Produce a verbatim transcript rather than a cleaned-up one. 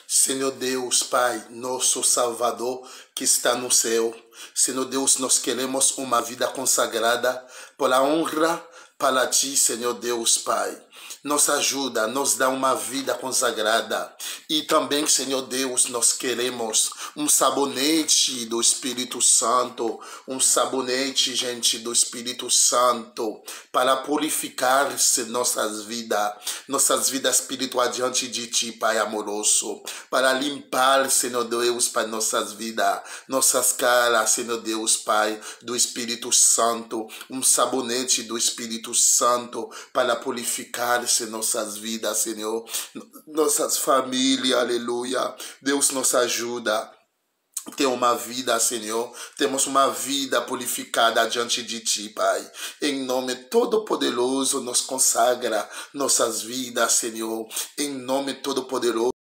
Senhor Deus, Pai, nosso Salvador que está no céu. Senhor Deus, nós queremos uma vida consagrada pela honra para Ti, Senhor Deus, Pai. Nos ajuda, nos dá uma vida consagrada. E também, Senhor Deus, nós queremos um sabonete do Espírito Santo, um sabonete, gente, do Espírito Santo, para purificar nossas vidas, nossas vidas espirituais diante de Ti, Pai amoroso, para limpar, Senhor Deus, Pai, nossas vidas, nossas caras, Senhor Deus, Pai, do Espírito Santo, um sabonete do Espírito Santo, para purificar, Senhor, nossas vidas, Senhor, nossas famílias, aleluia. Deus nos ajuda. Ter uma vida, Senhor, temos uma vida purificada diante de Ti, Pai. Em nome todo-poderoso, nos consagra nossas vidas, Senhor. Em nome todo-poderoso.